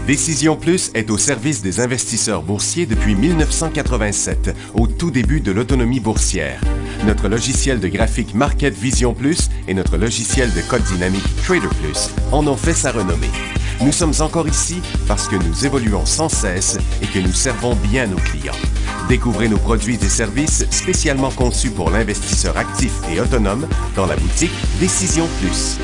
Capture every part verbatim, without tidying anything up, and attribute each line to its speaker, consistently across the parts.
Speaker 1: Décision Plus est au service des investisseurs boursiers depuis mille neuf cent quatre-vingt-sept, au tout début de l'autonomie boursière. Notre logiciel de graphique Market Vision Plus et notre logiciel de code dynamique Trader Plus en ont fait sa renommée. Nous sommes encore ici parce que nous évoluons sans cesse et que nous servons bien nos clients. Découvrez nos produits et services spécialement conçus pour l'investisseur actif et autonome dans la boutique Décision Plus.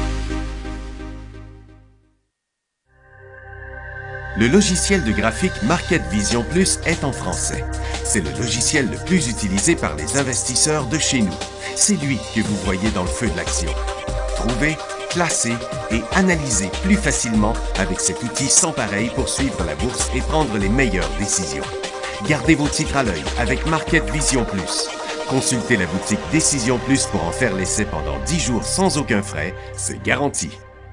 Speaker 1: Le logiciel de graphique Market Vision Plus est en français. C'est le logiciel le plus utilisé par les investisseurs de chez nous. C'est lui que vous voyez dans le feu de l'action. Trouvez, classez et analysez plus facilement avec cet outil sans pareil pour suivre la bourse et prendre les meilleures décisions. Gardez vos titres à l'œil avec Market Vision Plus. Consultez la boutique Décision Plus pour en faire l'essai pendant dix jours sans aucun frais, c'est garanti.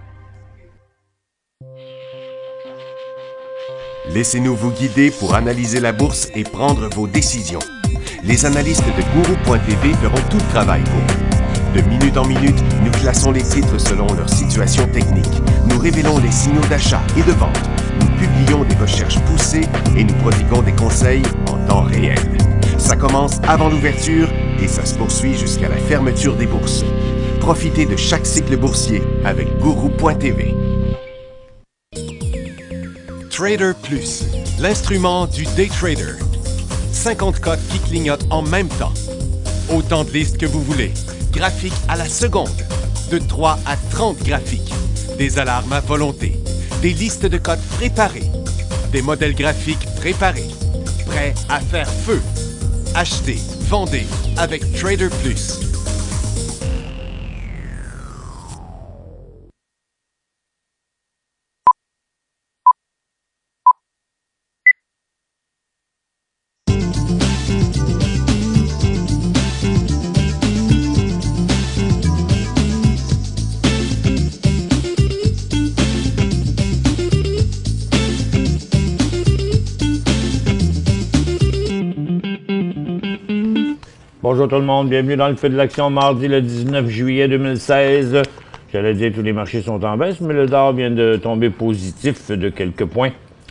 Speaker 1: Laissez-nous vous guider pour analyser la bourse et prendre vos décisions. Les analystes de Guru point T V feront tout le travail pour vous. De minute en minute, nous classons les titres selon leur situation technique. Nous révélons les signaux d'achat et de vente. Nous publions des recherches poussées et nous prodiguons des conseils en temps réel. Ça commence avant l'ouverture et ça se poursuit jusqu'à la fermeture des bourses. Profitez de chaque cycle boursier avec Guru point T V. Trader Plus, l'instrument du day trader. cinquante cotes qui clignotent en même temps. Autant de listes que vous voulez. Graphiques à la seconde. De trois à trente graphiques. Des alarmes à volonté. Des listes de cotes préparées. Des modèles graphiques préparés. Prêts à faire feu. Achetez, vendez avec Trader Plus.
Speaker 2: Bonjour tout le monde, bienvenue dans le feu de l'action, mardi le dix-neuf juillet deux mille seize. J'allais dire que tous les marchés sont en baisse, mais le dollar vient de tomber positif de quelques points.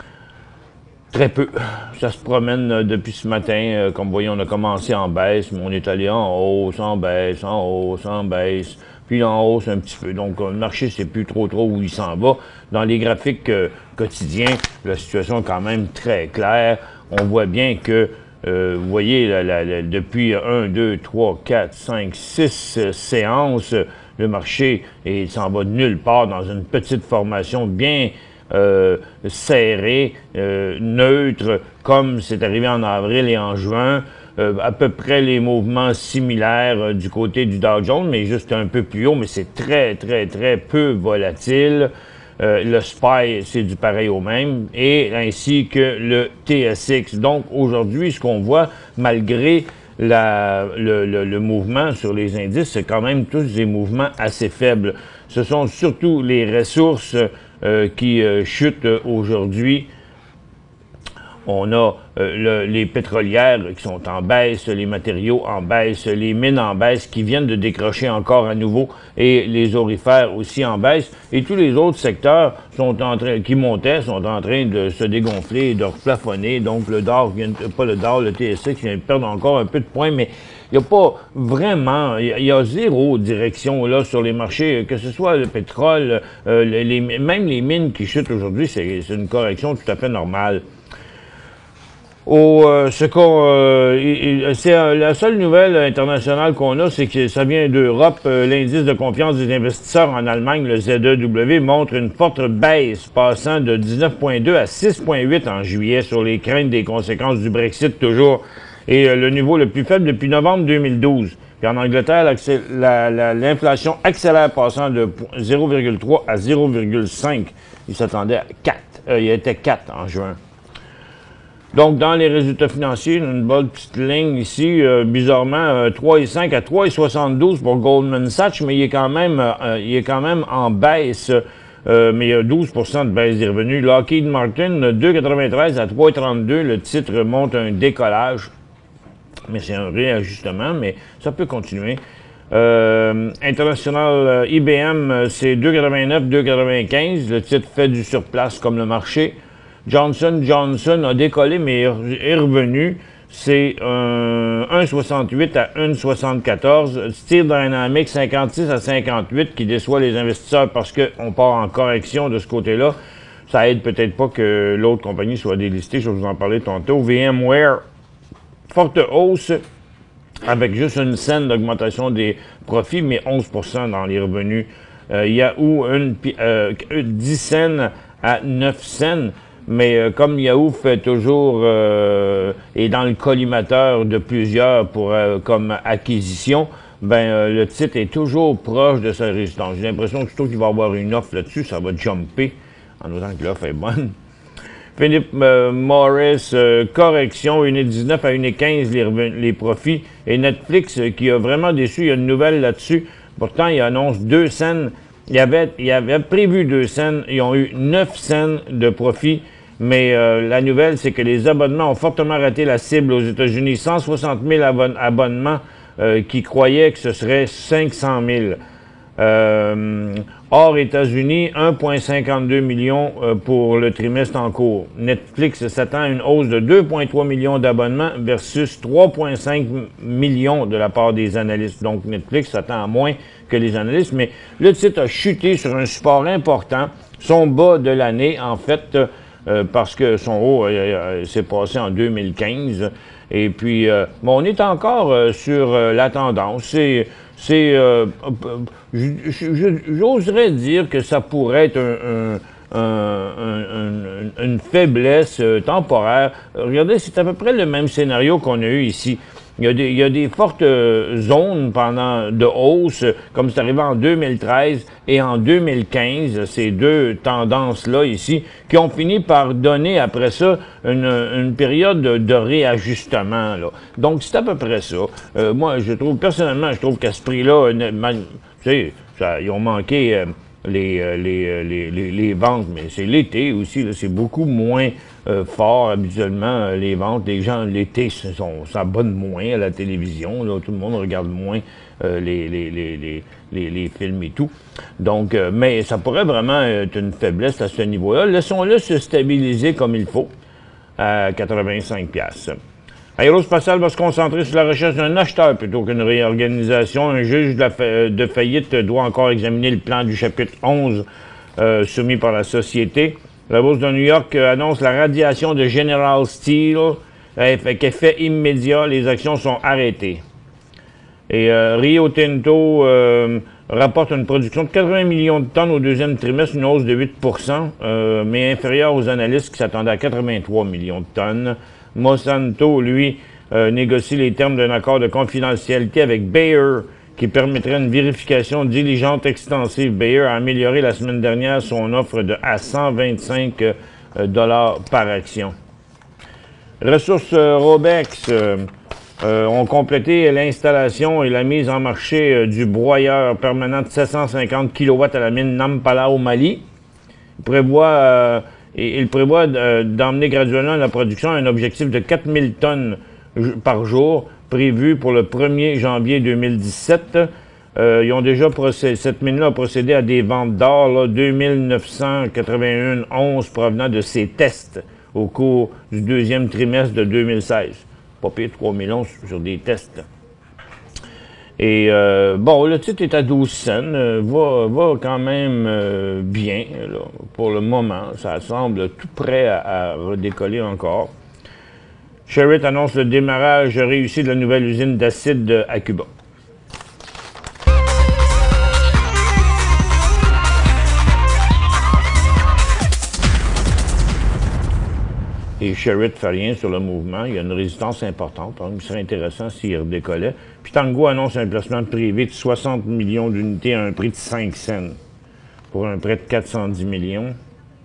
Speaker 2: Très peu. Ça se promène depuis ce matin. Comme vous voyez, on a commencé en baisse, mais on est allé en hausse, en baisse, en hausse, en baisse, puis en hausse un petit peu. Donc le marché ne sait plus trop trop où il s'en va. Dans les graphiques euh, quotidiens, la situation est quand même très claire. On voit bien que Euh, vous voyez, la, la, la, depuis un, deux, trois, quatre, cinq, six euh, séances, le marché s'en va de nulle part dans une petite formation bien euh, serrée, euh, neutre, comme c'est arrivé en avril et en juin. Euh, à peu près les mouvements similaires euh, du côté du Dow Jones, mais juste un peu plus haut, mais c'est très, très, très peu volatile. Euh, le S P Y, c'est du pareil au même, et ainsi que le T S X. Donc, aujourd'hui, ce qu'on voit, malgré la, le, le, le mouvement sur les indices, c'est quand même tous des mouvements assez faibles. Ce sont surtout les ressources euh, qui euh, chutent aujourd'hui. On a euh, le, les pétrolières qui sont en baisse, les matériaux en baisse, les mines en baisse qui viennent de décrocher encore à nouveau et les aurifères aussi en baisse. Et tous les autres secteurs sont en train, qui montaient sont en train de se dégonfler et de replafonner. Donc le D O R, vient, pas le D O R, le T S X vient de perdre encore un peu de points, mais il n'y a pas vraiment, il y, y a zéro direction là sur les marchés, que ce soit le pétrole, euh, les, même les mines qui chutent aujourd'hui, c'est une correction tout à fait normale. Au, euh, ce qu'on, euh, c'est euh, la seule nouvelle internationale qu'on a, c'est que ça vient d'Europe. Euh, L'indice de confiance des investisseurs en Allemagne, le Z E W, montre une forte baisse, passant de dix-neuf virgule deux à six virgule huit en juillet sur les craintes des conséquences du Brexit toujours, et euh, le niveau le plus faible depuis novembre deux mille douze. Puis en Angleterre, l'inflation accélère, passant de zéro virgule trois à zéro virgule cinq. Il s'attendait à quatre. Euh, il était quatre en juin. Donc, dans les résultats financiers, une bonne petite ligne ici, euh, bizarrement, euh, trois virgule cinq à trois virgule soixante-douze pour Goldman Sachs, mais il est quand même, euh, il est quand même en baisse, euh, mais il y a douze pour cent de baisse des revenus. Lockheed Martin, deux virgule quatre-vingt-treize à trois virgule trente-deux, le titre monte un décollage, mais c'est un réajustement, mais ça peut continuer. Euh, international euh, I B M, c'est deux virgule quatre-vingt-neuf, deux virgule quatre-vingt-quinze, le titre fait du surplace comme le marché. Johnson Johnson a décollé, mais est revenu. C'est un un virgule soixante-huit à un virgule soixante-quatorze. Steel Dynamics cinquante-six à cinquante-huit qui déçoit les investisseurs parce qu'on part en correction de ce côté-là. Ça aide peut-être pas que l'autre compagnie soit délistée, je vais vous en parler tantôt. VMware, forte hausse avec juste une scène d'augmentation des profits, mais onze pour cent dans les revenus. Euh, Yahoo, une, euh, dix cents à neuf cents. Mais euh, comme Yahoo fait toujours, euh, est dans le collimateur de plusieurs pour euh, comme acquisition, ben euh, le titre est toujours proche de sa résistance. J'ai l'impression que plutôt qu'il va y avoir une offre là-dessus, ça va jumper, en autant que l'offre est bonne. Philip euh, Morris, euh, correction, un virgule dix-neuf à un virgule quinze les, les profits. Et Netflix, euh, qui a vraiment déçu, il y a une nouvelle là-dessus. Pourtant, il annonce deux cents. Il avait, il avait prévu deux cents. Ils ont eu neuf cents de profit. Mais euh, la nouvelle, c'est que les abonnements ont fortement raté la cible aux États-Unis. cent soixante mille abon abonnements euh, qui croyaient que ce serait cinq cent mille. Euh, hors États-Unis, un virgule cinquante-deux million euh, pour le trimestre en cours. Netflix s'attend à une hausse de deux virgule trois millions d'abonnements versus trois virgule cinq millions de la part des analystes. Donc Netflix s'attend à moins que les analystes, mais le titre a chuté sur un support important, son bas de l'année en fait, euh, parce que son haut euh, euh, s'est passé en deux mille quinze. Et puis, euh, bon, on est encore euh, sur euh, la tendance. C'est, c'est, euh, j'oserais dire que ça pourrait être un, un, un, un, une faiblesse euh, temporaire. Regardez, c'est à peu près le même scénario qu'on a eu ici. Il y a des, il y a des fortes euh, zones pendant de hausse, comme c'est arrivé en deux mille treize et en deux mille quinze, ces deux tendances-là ici, qui ont fini par donner après ça une, une période de, de réajustement, là. Donc, c'est à peu près ça. Euh, moi, je trouve, personnellement, je trouve qu'à ce prix-là, tu sais, ça, ils ont manqué euh, les, euh, les, les, les, les ventes, mais c'est l'été aussi, c'est beaucoup moins Euh, fort habituellement, euh, les ventes. Les gens, l'été, s'abonnent moins à la télévision. Là, tout le monde regarde moins euh, les, les, les, les, les, les films et tout. Donc, euh, mais ça pourrait vraiment être une faiblesse à ce niveau-là. Laissons-le se stabiliser comme il faut à quatre-vingt-cinq piastres. Aérospatiale va se concentrer sur la recherche d'un acheteur plutôt qu'une réorganisation. Un juge de, la fa de faillite doit encore examiner le plan du chapitre onze euh, soumis par la société. La bourse de New York euh, annonce la radiation de General Steel, euh, qu'effet immédiat, les actions sont arrêtées. Et euh, Rio Tinto euh, rapporte une production de quatre-vingts millions de tonnes au deuxième trimestre, une hausse de huit pour cent, euh, mais inférieure aux analystes qui s'attendaient à quatre-vingt-trois millions de tonnes. Monsanto, lui, euh, négocie les termes d'un accord de confidentialité avec Bayer, qui permettrait une vérification diligente extensive. Bayer a amélioré la semaine dernière son offre de à cent vingt-cinq dollars par action. Ressources euh, Robex euh, euh, ont complété l'installation et la mise en marché euh, du broyeur permanent de sept cent cinquante kilowatts à la mine Nampala au Mali. Il prévoit, euh, et, il prévoit euh, d'emmener graduellement la production à un objectif de quatre mille tonnes par jour, prévu pour le premier janvier deux mille dix-sept. Euh, ils ont déjà procédé, cette mine-là a procédé à des ventes d'or, deux mille neuf cent quatre-vingt-un onces provenant de ses tests au cours du deuxième trimestre de deux mille seize. Pas pire, trois mille onces sur des tests. Et euh, bon, le titre est à douze cents, euh, va, va quand même euh, bien là, pour le moment. Ça semble tout prêt à, à redécoller encore. Sherritt annonce le démarrage réussi de la nouvelle usine d'acide à Cuba. Et Sherritt ne fait rien sur le mouvement. Il y a une résistance importante. Donc, il serait intéressant s'il redécollait. Puis Tango annonce un placement privé de soixante millions d'unités à un prix de cinq cents pour un prêt de quatre cent dix millions.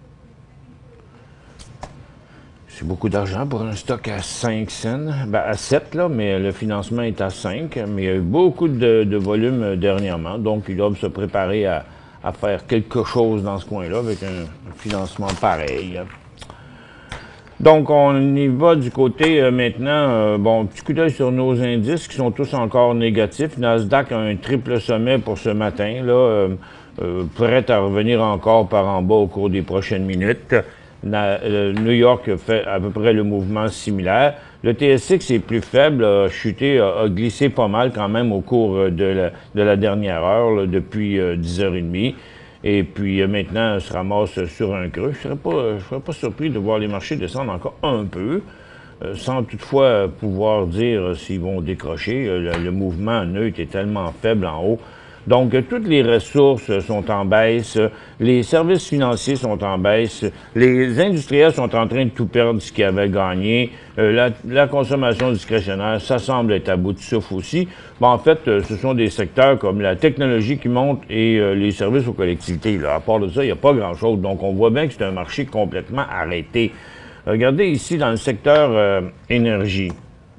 Speaker 2: C'est beaucoup d'argent pour un stock à cinq cents, ben à sept, là, mais le financement est à cinq, mais il y a eu beaucoup de, de volume dernièrement, donc ils doivent se préparer à, à faire quelque chose dans ce coin-là avec un, un financement pareil. Donc, on y va du côté euh, maintenant, euh, bon, petit coup d'œil sur nos indices qui sont tous encore négatifs. Nasdaq a un triple sommet pour ce matin, là, euh, euh, prêt à revenir encore par en bas au cours des prochaines minutes. Na, euh, New York fait à peu près le mouvement similaire. Le T S X est plus faible, a chuté, a, a glissé pas mal quand même au cours de la, de la dernière heure, là, depuis euh, dix heures trente. Et puis euh, maintenant, on se ramasse sur un creux. Je ne serais pas, je serais pas surpris de voir les marchés descendre encore un peu, euh, sans toutefois pouvoir dire euh, s'ils vont décrocher. Euh, le, le mouvement neutre est tellement faible en haut. Donc, euh, toutes les ressources sont en baisse, les services financiers sont en baisse, les industriels sont en train de tout perdre ce qu'ils avaient gagné, euh, la, la consommation discrétionnaire, ça semble être à bout de souffle aussi. Bon, en fait, euh, ce sont des secteurs comme la technologie qui monte et euh, les services aux collectivités. Là. À part de ça, il n'y a pas grand-chose. Donc, on voit bien que c'est un marché complètement arrêté. Regardez ici dans le secteur euh, énergie.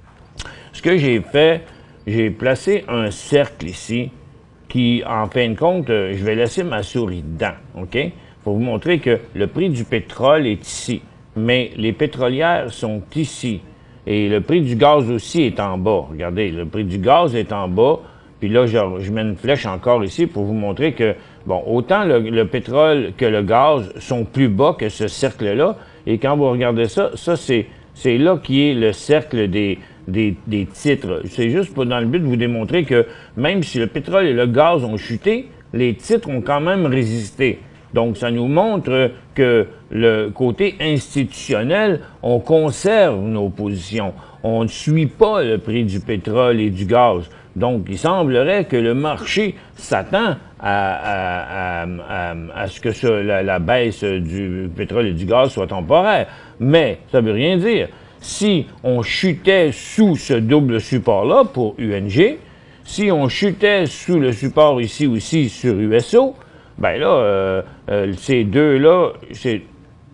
Speaker 2: Ce que j'ai fait, j'ai placé un cercle ici qui, en fin de compte, euh, je vais laisser ma souris dedans, OK? Pour vous montrer que le prix du pétrole est ici, mais les pétrolières sont ici. Et le prix du gaz aussi est en bas. Regardez, le prix du gaz est en bas, puis là, je, je mets une flèche encore ici pour vous montrer que, bon, autant le, le pétrole que le gaz sont plus bas que ce cercle-là, et quand vous regardez ça, ça, c'est, c'est là qui est le cercle des... Des, des titres. C'est juste pour, dans le but de vous démontrer que même si le pétrole et le gaz ont chuté, les titres ont quand même résisté. Donc, ça nous montre que le côté institutionnel, on conserve nos positions. On ne suit pas le prix du pétrole et du gaz. Donc, il semblerait que le marché s'attend à, à, à, à, à ce que ça, la, la baisse du pétrole et du gaz soit temporaire. Mais, ça ne veut rien dire. Si on chutait sous ce double support-là pour U N G, si on chutait sous le support ici aussi sur U S O, ben là, euh, euh, ces deux-là, ces,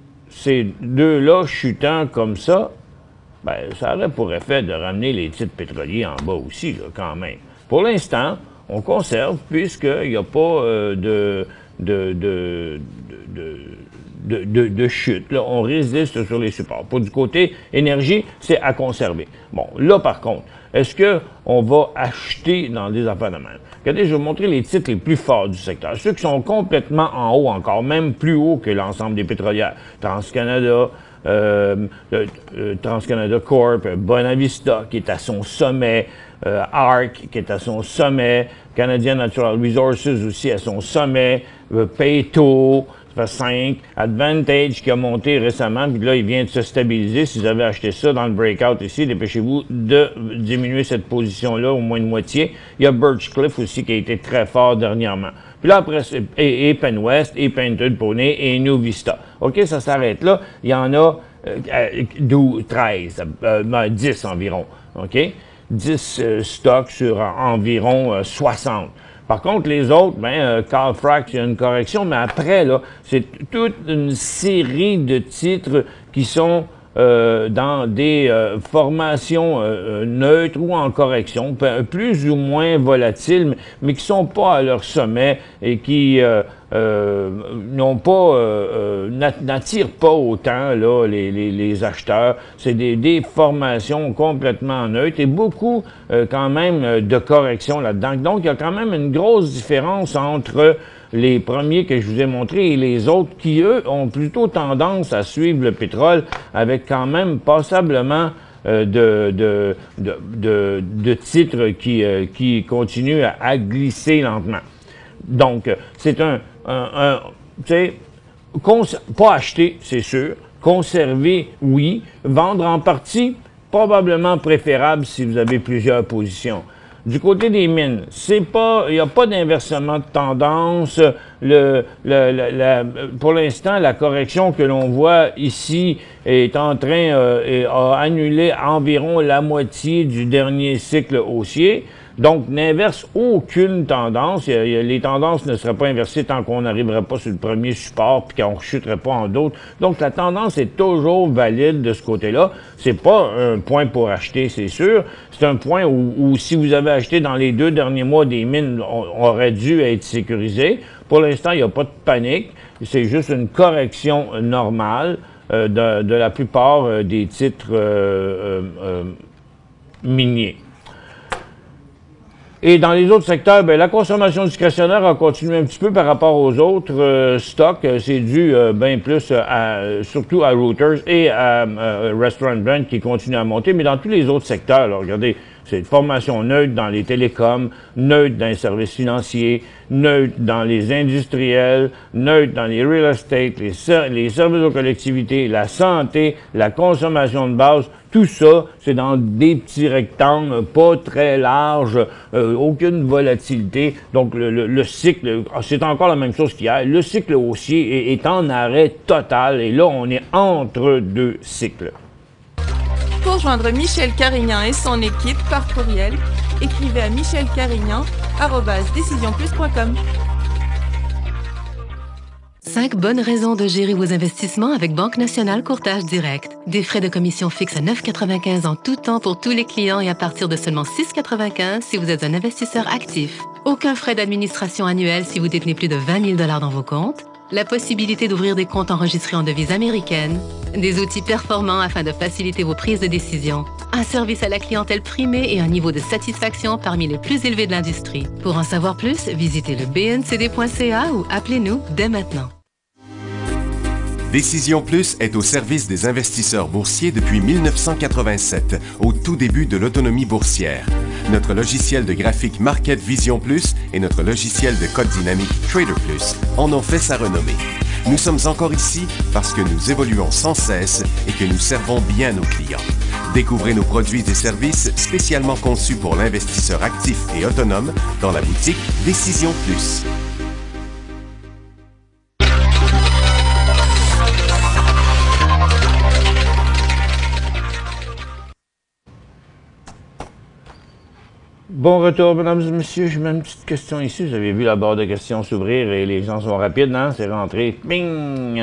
Speaker 2: ces deux-là chutant comme ça, ben ça aurait pour effet de ramener les titres pétroliers en bas aussi, là, quand même. Pour l'instant, on conserve puisqu'il n'y a pas euh, de, de, de, de, de, de, de chute. Là, on résiste sur les supports. Pour du côté énergie, c'est à conserver. Bon, là, par contre, est-ce qu'on va acheter dans des affaires de même? Regardez, je vais vous montrer les titres les plus forts du secteur. Ceux qui sont complètement en haut encore, même plus haut que l'ensemble des pétrolières. TransCanada, euh, euh, TransCanada Corp, Bonavista, qui est à son sommet, euh, ARC, qui est à son sommet, Canadian Natural Resources aussi à son sommet, euh, Peyto, cinq, Advantage qui a monté récemment, puis là, il vient de se stabiliser. Si vous avez acheté ça dans le breakout ici, dépêchez-vous de diminuer cette position-là au moins de moitié. Il y a Birchcliff aussi qui a été très fort dernièrement. Puis là, après, et, et Penwest, et Painted Pony, et New Vista. OK, ça s'arrête là. Il y en a euh, douze, treize, euh, dix environ. OK? dix euh, stocks sur euh, environ euh, soixante. Par contre, les autres, ben, euh, Calfrac, il y a une correction, mais après, là, c'est toute une série de titres qui sont euh, dans des euh, formations euh, neutres ou en correction, plus ou moins volatiles, mais qui sont pas à leur sommet et qui euh, euh, n'ont pas, euh, euh, n'attirent pas autant là, les, les, les acheteurs. C'est des, des formations complètement neutres et beaucoup euh, quand même de corrections là-dedans. Donc, il y a quand même une grosse différence entre les premiers que je vous ai montrés et les autres qui, eux, ont plutôt tendance à suivre le pétrole avec quand même passablement euh, de, de, de, de, de titres qui, euh, qui continuent à, à glisser lentement. Donc, c'est un, un, un tu sais, pas acheter, c'est sûr, conserver, oui, vendre en partie, probablement préférable si vous avez plusieurs positions. Du côté des mines, c'est pas, il n'y a pas d'inversement de tendance. Le, le, le, la, pour l'instant, la correction que l'on voit ici est en train, euh, a annulé environ la moitié du dernier cycle haussier. Donc, n'inverse aucune tendance. Il y a, les tendances ne seraient pas inversées tant qu'on n'arriverait pas sur le premier support puis qu'on ne rechuterait pas en d'autres. Donc, la tendance est toujours valide de ce côté-là. C'est pas un point pour acheter, c'est sûr. C'est un point où, où si vous avez acheté dans les deux derniers mois des mines, on, aurait dû être sécurisé. Pour l'instant, il n'y a pas de panique. C'est juste une correction normale euh, de, de la plupart euh, des titres euh, euh, euh, miniers. Et dans les autres secteurs, bien, la consommation discrétionnaire a continué un petit peu par rapport aux autres euh, stocks. C'est dû euh, bien plus, à, surtout à Reuters et à euh, Restaurant Brand qui continuent à monter. Mais dans tous les autres secteurs, là, regardez, c'est une formation neutre dans les télécoms, neutre dans les services financiers, neutre dans les industriels, neutre dans les real estate, les, ser les services aux collectivités, la santé, la consommation de base. Tout ça, c'est dans des petits rectangles, pas très larges, euh, aucune volatilité. Donc, le, le, le cycle, c'est encore la même chose qu'hier. Le cycle haussier est, est en arrêt total et là, on est entre deux cycles.
Speaker 3: Pour joindre Michel Carignan et son équipe par courriel, écrivez à michel carignan arobase décision plus point com.
Speaker 4: Cinq bonnes raisons de gérer vos investissements avec Banque Nationale Courtage Direct. Des frais de commission fixes à neuf virgule quatre-vingt-quinze en tout temps pour tous les clients et à partir de seulement six virgule quatre-vingt-quinze si vous êtes un investisseur actif. Aucun frais d'administration annuel si vous détenez plus de vingt mille dollars dans vos comptes. La possibilité d'ouvrir des comptes enregistrés en devise américaine. Des outils performants afin de faciliter vos prises de décision. Un service à la clientèle primé et un niveau de satisfaction parmi les plus élevés de l'industrie. Pour en savoir plus, visitez le b n c d point c a ou appelez-nous dès maintenant.
Speaker 1: Décision Plus est au service des investisseurs boursiers depuis mille neuf cent quatre-vingt-sept, au tout début de l'autonomie boursière. Notre logiciel de graphique Market Vision Plus et notre logiciel de code dynamique Trader Plus en ont fait sa renommée. Nous sommes encore ici parce que nous évoluons sans cesse et que nous servons bien nos clients. Découvrez nos produits et services spécialement conçus pour l'investisseur actif et autonome dans la boutique Décision Plus.
Speaker 2: Bon retour, mesdames et messieurs. Je mets une petite question ici. Vous avez vu la barre de questions s'ouvrir et les gens sont rapides, hein? C'est rentré. Bing!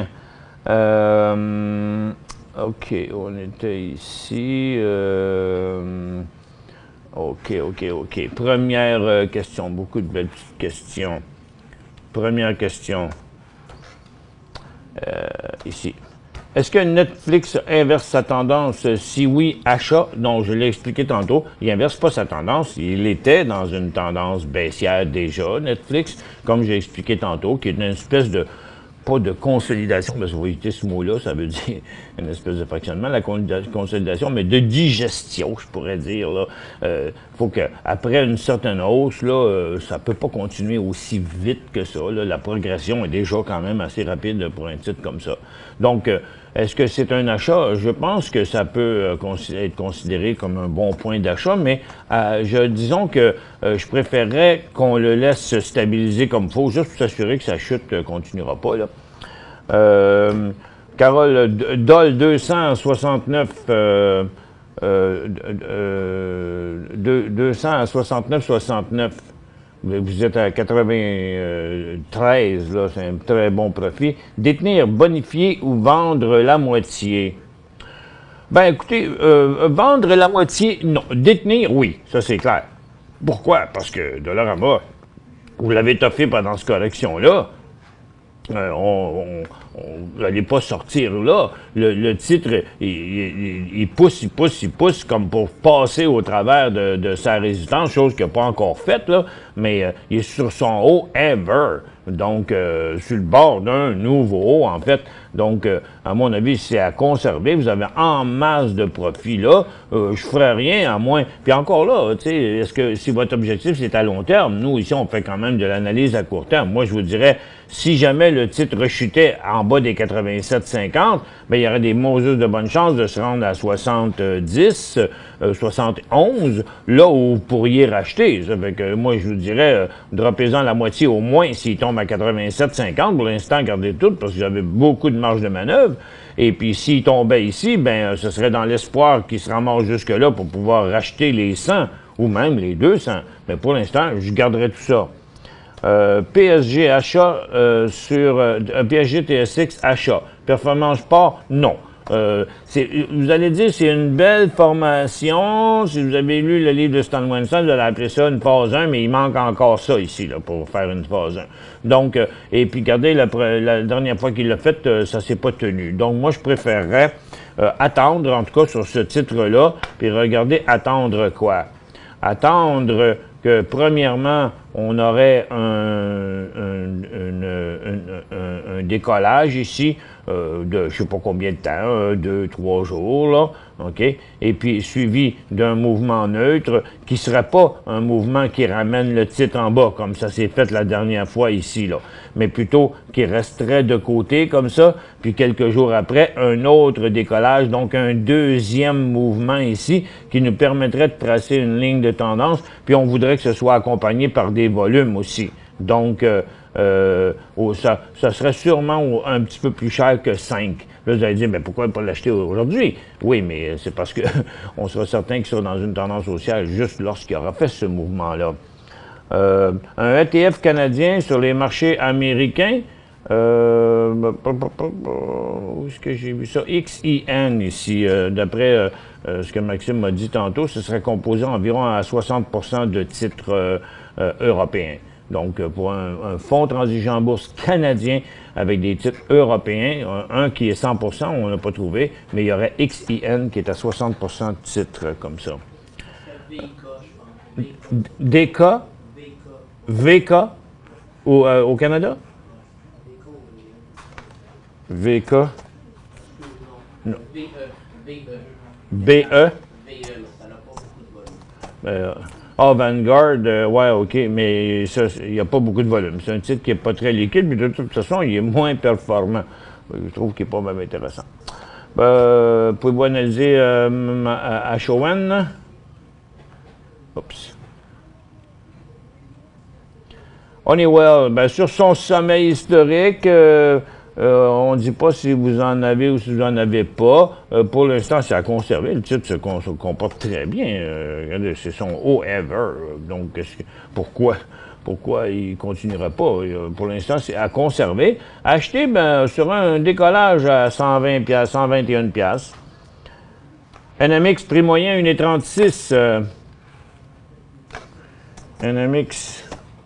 Speaker 2: Euh, OK, on était ici. Euh, OK, OK, OK. Première question. Beaucoup de belles petites questions. Première question. Euh, ici. Est-ce que Netflix inverse sa tendance? Si oui, achat. Non, je l'ai expliqué tantôt. Il inverse pas sa tendance. Il était dans une tendance baissière déjà, Netflix, comme j'ai expliqué tantôt, qui est une espèce de, pas de consolidation, parce que vous éviter ce mot-là, ça veut dire une espèce de fractionnement, la consolidation, mais de digestion, je pourrais dire. Là. Euh, faut que après une certaine hausse, là, euh, ça peut pas continuer aussi vite que ça. Là. La progression est déjà quand même assez rapide pour un titre comme ça. Donc, euh, est-ce que c'est un achat? Je pense que ça peut euh, considérer, être considéré comme un bon point d'achat, mais euh, je, disons que euh, je préférerais qu'on le laisse se stabiliser comme il faut, juste pour s'assurer que sa chute ne euh, continuera pas. Là. Euh, Carole, D O L deux cent soixante-neuf, euh, euh, euh, deux cent soixante-neuf soixante-neuf. Vous êtes à quatre-vingt-treize, là, c'est un très bon profit. Détenir, bonifier ou vendre la moitié? Ben, écoutez, euh, vendre la moitié, non. Détenir, oui, ça c'est clair. Pourquoi? Parce que Dollarama, vous l'avez toffé pendant cette correction-là. Euh, on, on, on n'allait pas sortir là. Le, le titre, il, il, il pousse, il pousse, il pousse comme pour passer au travers de, de sa résistance, chose qu'il n'a pas encore faite, là, mais euh, il est sur son haut ever. Donc, euh, sur le bord d'un nouveau haut, en fait. Donc, euh, à mon avis, c'est à conserver. Vous avez en masse de profits là. Euh, je ferais rien à moins. Puis encore là, tu sais, est-ce que si votre objectif c'est à long terme, nous ici on fait quand même de l'analyse à court terme. Moi, je vous dirais, si jamais le titre rechutait en bas des quatre-vingt-sept cinquante, ben il y aurait des Moses de bonne chance de se rendre à soixante-dix, euh, soixante et onze, là où vous pourriez racheter. Ça fait que moi, je vous dirais, euh, droppez-en la moitié au moins s'il tombe à quatre-vingt-sept cinquante. Pour l'instant, gardez tout parce que j'avais beaucoup de marge de manœuvre. Et puis, s'il tombait ici, ben, ce serait dans l'espoir qu'il se ramasse jusque-là pour pouvoir racheter les cent ou même les deux cents. Mais pour l'instant, je garderai tout ça. Euh, P S G achat euh, sur euh, P S G T S X achat. Performance sport, non. Euh, vous allez dire c'est une belle formation. Si vous avez lu le livre de Stan Winston, vous allez appeler ça une phase un, mais il manque encore ça ici là, pour faire une phase un. Donc, euh, et puis regardez, la, la dernière fois qu'il l'a fait, euh, ça s'est pas tenu. Donc moi, je préférerais euh, attendre, en tout cas sur ce titre-là, puis regarder attendre quoi? Attendre que, premièrement, on aurait un, un, une, un, un, un décollage ici euh, de je ne sais pas combien de temps, un, deux, trois jours, là, OK? Et puis suivi d'un mouvement neutre qui ne serait pas un mouvement qui ramène le titre en bas, comme ça s'est fait la dernière fois ici, là, mais plutôt qui resterait de côté comme ça, puis quelques jours après, un autre décollage, donc un deuxième mouvement ici qui nous permettrait de tracer une ligne de tendance, puis on voudrait que ce soit accompagné par des volumes aussi. Donc, euh, euh, oh, ça, ça serait sûrement un petit peu plus cher que cinq. Là, vous allez dire, mais pourquoi pas l'acheter aujourd'hui? Oui, mais c'est parce que on sera certain qu'il sera dans une tendance haussière juste lorsqu'il aura fait ce mouvement-là. Euh, un E T F canadien sur les marchés américains, euh, où est-ce que j'ai vu ça? X I N ici, euh, d'après euh, euh, ce que Maxime m'a dit tantôt, ce serait composé environ à soixante pour cent de titres euh, euh, européens. Donc, pour un, un fonds transigent en bourse canadien avec des titres européens, un, un qui est cent pour cent, on n'a pas trouvé, mais il y aurait X I N qui est à soixante pour cent de titres comme ça. D K? V K au, euh, au Canada? V K? Non. B E? Euh, ah, Vanguard, euh, ouais, OK, mais il n'y a pas beaucoup de volume. C'est un titre qui n'est pas très liquide, mais de toute façon, il est moins performant. Je trouve qu'il n'est pas même intéressant. Euh, pouvez-vous analyser euh, H O N? Oups. Honeywell, ben, sur son sommet historique, euh, euh, on ne dit pas si vous en avez ou si vous n'en avez pas. Euh, pour l'instant, c'est à conserver. Le titre se, se comporte très bien. Euh, regardez, c'est son haut ever. Donc, que, pourquoi, pourquoi il ne continuera pas? Euh, pour l'instant, c'est à conserver. Acheter, ben, sur un décollage à cent vingt piastres, cent vingt et un piastres. N M X, prix moyen, un virgule trente-six. Euh, N M X...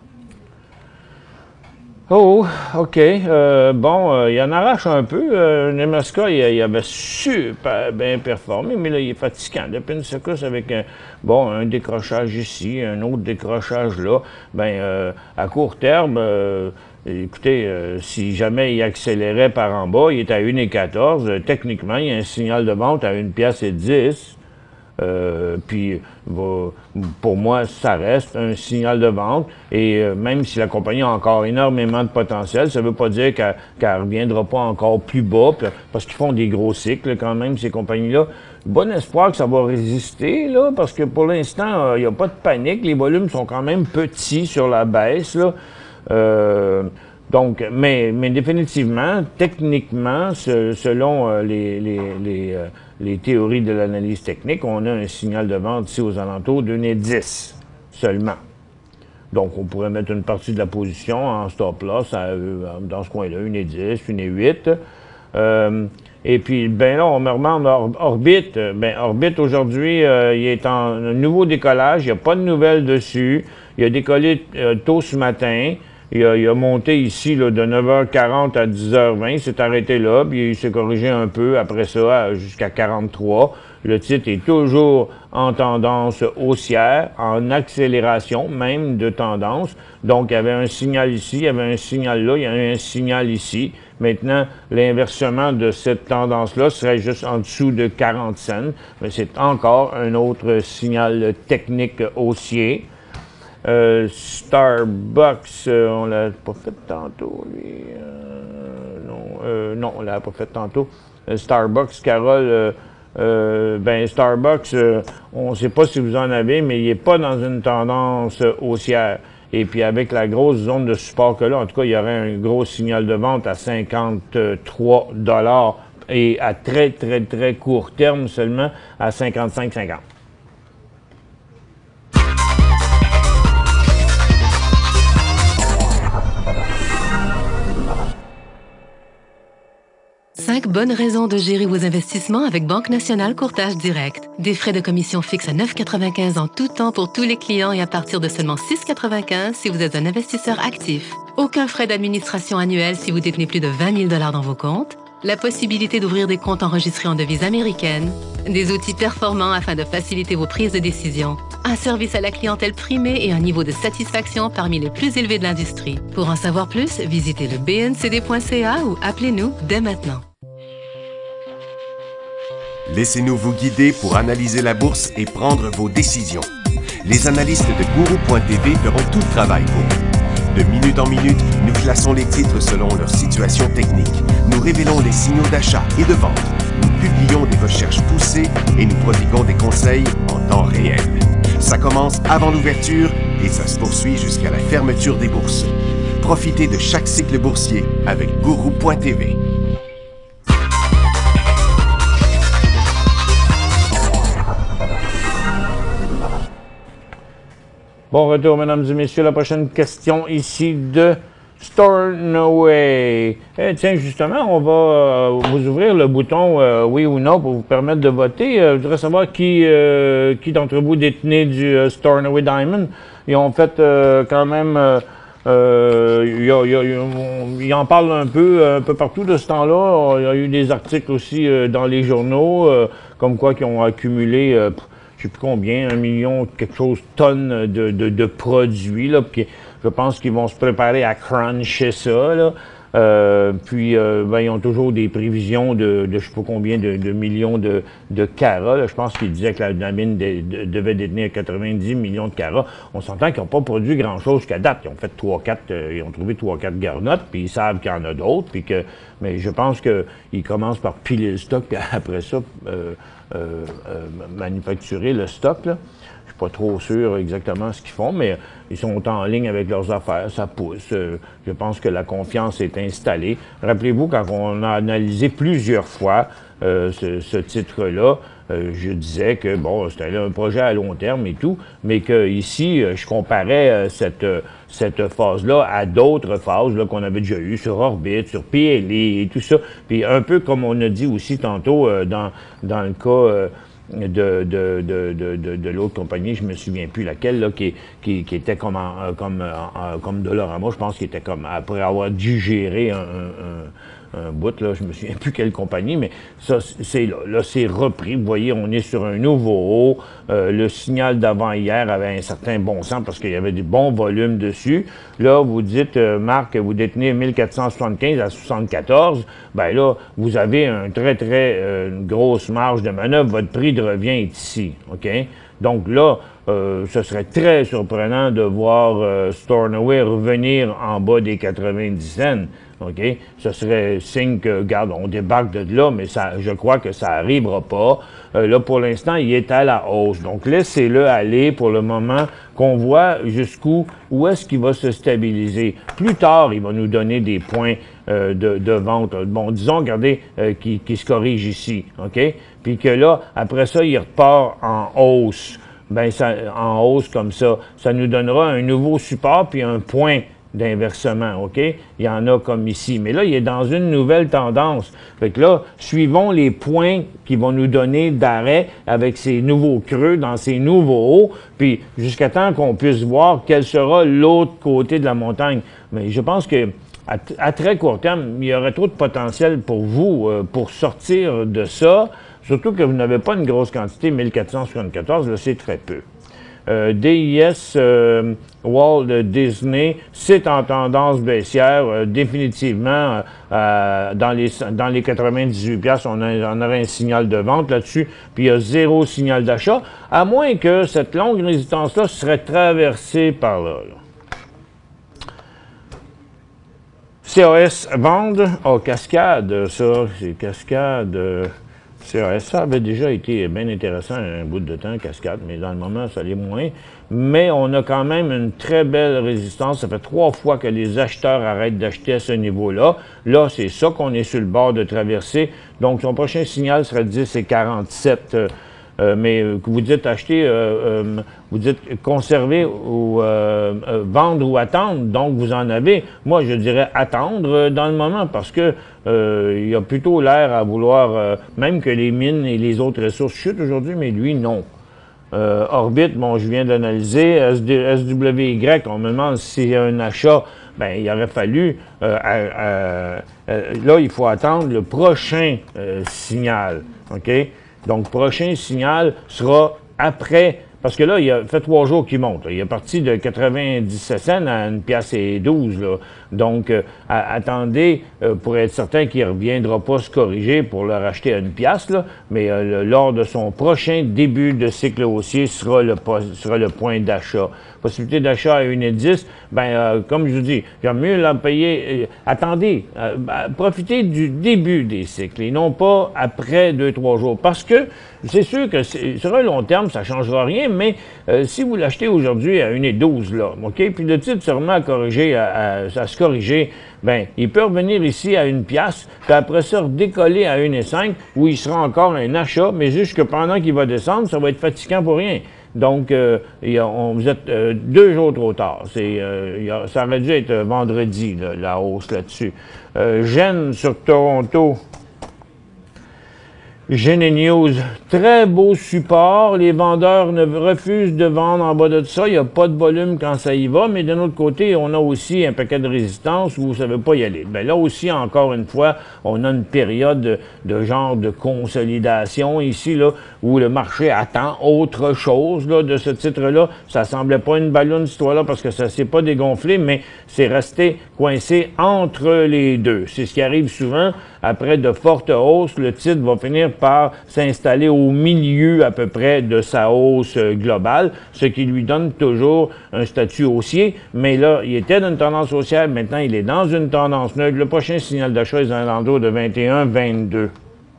Speaker 2: Oh, OK. Euh, bon, euh, il en arrache un peu. Euh, M S K, il, il avait super bien performé, mais là, il est fatigant. Depuis une secousse avec un, bon, un décrochage ici, un autre décrochage là. Ben, euh, à court terme, euh, écoutez, euh, si jamais il accélérait par en bas, il est à un virgule quatorze. Euh, techniquement, il y a un signal de vente à une pièce et dix. Euh, puis, va, pour moi, ça reste un signal de vente. Et euh, même si la compagnie a encore énormément de potentiel, ça ne veut pas dire qu'elle ne reviendra pas encore plus bas, parce qu'ils font des gros cycles quand même, ces compagnies-là. Bon espoir que ça va résister, là, parce que pour l'instant, il euh, n'y a pas de panique. Les volumes sont quand même petits sur la baisse, là. Euh, Donc, mais, mais définitivement, techniquement, ce, selon euh, les, les, les, euh, les théories de l'analyse technique, on a un signal de vente ici aux alentours d'un virgule dix seulement. Donc, on pourrait mettre une partie de la position en stop-loss dans ce coin-là, un virgule dix, un virgule huit. Euh, et puis, ben là, on me demande Or Orbit. Ben, Orbit, aujourd'hui, euh, il est en nouveau décollage. Il n'y a pas de nouvelles dessus. Il a décollé euh, tôt ce matin. Il a, il a monté ici là, de neuf heures quarante à dix heures vingt, il s'est arrêté là, puis il s'est corrigé un peu après ça jusqu'à quarante-trois. Le titre est toujours en tendance haussière, en accélération même de tendance. Donc, il y avait un signal ici, il y avait un signal là, il y avait un signal ici. Maintenant, l'inversement de cette tendance-là serait juste en dessous de quarante cents, mais c'est encore un autre signal technique haussier. Euh, Starbucks, euh, on l'a pas fait tantôt, lui. Euh, non, euh, non, on l'a pas fait tantôt. Euh, Starbucks, Carole, euh, euh, ben Starbucks, euh, on ne sait pas si vous en avez, mais il n'est pas dans une tendance haussière. Et puis avec la grosse zone de support que là, en tout cas, il y aurait un gros signal de vente à cinquante-trois dollars et à très, très, très court terme seulement à cinquante-cinq cinquante.
Speaker 4: Cinq bonnes raisons de gérer vos investissements avec Banque Nationale Courtage Direct. Des frais de commission fixes à neuf quatre-vingt-quinze en tout temps pour tous les clients et à partir de seulement six quatre-vingt-quinze si vous êtes un investisseur actif. Aucun frais d'administration annuel si vous détenez plus de vingt mille dollars dans vos comptes. La possibilité d'ouvrir des comptes enregistrés en devise américaine. Des outils performants afin de faciliter vos prises de décision. un service à la clientèle primé et un niveau de satisfaction parmi les plus élevés de l'industrie. Pour en savoir plus, visitez le b n c d point c a ou appelez-nous dès maintenant.
Speaker 1: Laissez-nous vous guider pour analyser la bourse et prendre vos décisions. Les analystes de Guru point t v feront tout le travail pour vous. De minute en minute, nous classons les titres selon leur situation technique. Nous révélons les signaux d'achat et de vente. Nous publions des recherches poussées et nous prodiguons des conseils en temps réel. Ça commence avant l'ouverture et ça se poursuit jusqu'à la fermeture des bourses. Profitez de chaque cycle boursier avec Guru point t v.
Speaker 2: Bon retour, mesdames et messieurs. La prochaine question ici de Stornoway. Eh, tiens, justement, on va euh, vous ouvrir le bouton euh, oui ou non pour vous permettre de voter. Euh, je voudrais savoir qui, euh, qui d'entre vous détenait du euh, Stornoway Diamond. Ils ont fait euh, quand même... Euh, euh, y a, y a, y a, on, ils en parlent un peu, un peu partout de ce temps-là. Il y a eu des articles aussi euh, dans les journaux, euh, comme quoi qui ont accumulé... Euh, je ne sais plus combien, un million, quelque chose, tonnes de, de, de produits, là, puis je pense qu'ils vont se préparer à cruncher ça, là. Euh, puis, euh, ben, ils ont toujours des prévisions de, de je ne sais pas combien de, de millions de, de carats, là. Je pense qu'ils disaient que la, la mine de, de, devait détenir quatre-vingt-dix millions de carats. On s'entend qu'ils n'ont pas produit grand-chose jusqu'à date. Ils ont fait trois, quatre, euh, ils ont trouvé trois, quatre garnottes, puis ils savent qu'il y en a d'autres, puis que, mais je pense qu'ils commencent par piler le stock, puis après ça, euh, Euh, euh, manufacturer le stock, là. Je suis pas trop sûr exactement ce qu'ils font, mais ils sont en ligne avec leurs affaires, ça pousse. Euh, je pense que la confiance est installée. Rappelez-vous, quand on a analysé plusieurs fois euh, ce, ce titre-là, euh, je disais que, bon, c'était un projet à long terme et tout, mais que ici, je comparais euh, cette, cette phase-là à d'autres phases là, qu'on avait déjà eues sur Orbit, sur P L E et tout ça. Puis un peu comme on a dit aussi tantôt euh, dans, dans le cas... Euh, de, de, de, de, de, de l'autre compagnie, je me souviens plus laquelle, là, qui, qui, qui était comme, en, comme, en, comme Dollarama, je pense qu'il était comme, après avoir digéré un, un, un bout, là, je me souviens plus quelle compagnie, mais ça, c'est là, là, c'est repris, vous voyez, on est sur un nouveau haut, euh, le signal d'avant-hier avait un certain bon sens parce qu'il y avait des bons volumes dessus. Là, vous dites, euh, Marc, vous détenez mille quatre cent soixante-quinze à soixante-quatorze, ben là, vous avez un très, très euh, une grosse marge de manœuvre, votre prix de revient est ici, OK? Donc là, euh, ce serait très surprenant de voir euh, Stornoway revenir en bas des quatre-vingt-dix cents, OK? Ce serait signe que, regarde, on débarque de là, mais ça, je crois que ça n'arrivera pas. Euh, là, pour l'instant, il est à la hausse. Donc, laissez-le aller pour le moment, qu'on voit jusqu'où, où est-ce qu'il va se stabiliser. Plus tard, il va nous donner des points euh, de, de vente. Bon, disons, regardez, euh, qui, qui se corrige ici, OK? Puis que là, après ça, il repart en hausse. Ben, ça, en hausse comme ça, ça nous donnera un nouveau support puis un point d'inversement, OK? Il y en a comme ici. Mais là, il est dans une nouvelle tendance. Fait que là, suivons les points qui vont nous donner d'arrêt avec ces nouveaux creux dans ces nouveaux hauts, puis jusqu'à temps qu'on puisse voir quel sera l'autre côté de la montagne. Mais je pense que à, à très court terme, il y aurait trop de potentiel pour vous euh, pour sortir de ça, surtout que vous n'avez pas une grosse quantité, mille quatre cent soixante-quatorze, là, c'est très peu. Euh, D I S euh, Walt Disney, c'est en tendance baissière, euh, définitivement, euh, dans les dans les quatre-vingt-dix-huit piastres, on, a, on aurait un signal de vente là-dessus, puis il y a zéro signal d'achat, à moins que cette longue résistance-là serait traversée par là. là. C A S vende, oh, Cascade, ça, c'est Cascade... Euh, C A S, ça avait déjà été bien intéressant un bout de temps, Cascade, mais dans le moment, ça l'est moins. Mais on a quand même une très belle résistance. Ça fait trois fois que les acheteurs arrêtent d'acheter à ce niveau-là. Là, c'est ça qu'on est sur le bord de traverser. Donc, son prochain signal serait dix et quarante-sept. Euh, euh, mais euh, que vous dites acheter, euh, euh, vous dites conserver ou euh, euh, vendre ou attendre. Donc, vous en avez. Moi, je dirais attendre euh, dans le moment parce que euh, il y a plutôt l'air à vouloir, euh, même que les mines et les autres ressources chutent aujourd'hui, mais lui, non. Euh, Orbit, bon, je viens d'analyser. S W Y, on me demande si c'est un achat. Ben, il aurait fallu, euh, euh, euh, là, il faut attendre le prochain euh, signal, OK? Donc, prochain signal sera après, Parce que là, il a fait trois jours qu'il monte. Là. Il est parti de quatre-vingt-dix-sept cents à une pièce et douze. Là. Donc, euh, à, attendez euh, pour être certain qu'il ne reviendra pas se corriger pour le racheter à une pièce. Là. Mais euh, le, lors de son prochain début de cycle haussier sera le, sera le point d'achat. Possibilité d'achat à une virgule dix, ben euh, comme je vous dis, j'aime mieux la payer. Euh, attendez, euh, ben, profitez du début des cycles et non pas après deux, trois jours. Parce que c'est sûr que sur un long terme, ça ne changera rien, mais euh, si vous l'achetez aujourd'hui à une virgule douze, là, OK, puis le titre se remet à corriger, à, à, à se corriger, ben il peut revenir ici à une pièce, puis après ça, redécoller à une virgule cinq, où il sera encore un achat, mais juste que pendant qu'il va descendre, ça va être fatigant pour rien. Donc, euh, a, on, vous êtes euh, deux jours trop tard. C'est, euh, a, ça aurait dû être vendredi, là, la hausse là-dessus. Euh, Gênes sur Toronto. Gene News, très beau support. Les vendeurs ne refusent de vendre en bas de ça. Il n'y a pas de volume quand ça y va. Mais d'un autre côté, on a aussi un paquet de résistance où vous ne savez pas y aller. Bien là aussi, encore une fois, on a une période de, de genre de consolidation ici, là, où le marché attend autre chose là, de ce titre-là. Ça semblait pas une ballonne, cette histoire-là, parce que ça ne s'est pas dégonflé, mais c'est resté coincé entre les deux. C'est ce qui arrive souvent. Après de fortes hausses, le titre va finir par s'installer au milieu à peu près de sa hausse globale, ce qui lui donne toujours un statut haussier. Mais là, il était dans une tendance haussière, maintenant il est dans une tendance neutre. Le prochain signal d'achat est dans l'endroit de vingt et un vingt-deux.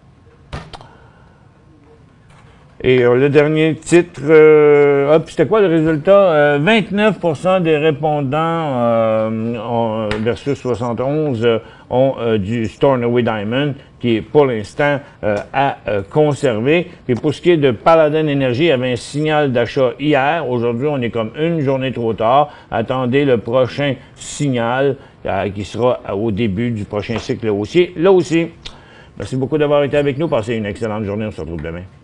Speaker 2: Et euh, le dernier titre, euh, hop, c'était quoi le résultat? Euh, vingt-neuf pour cent des répondants euh, ont, versus soixante et onze euh, ont euh, du Stornoway Diamond, qui est pour l'instant euh, à euh, conserver. Puis pour ce qui est de Paladin Energy, il y avait un signal d'achat hier. Aujourd'hui, on est comme une journée trop tard. Attendez le prochain signal euh, qui sera au début du prochain cycle haussier. Là aussi, merci beaucoup d'avoir été avec nous. Passez une excellente journée. On se retrouve demain.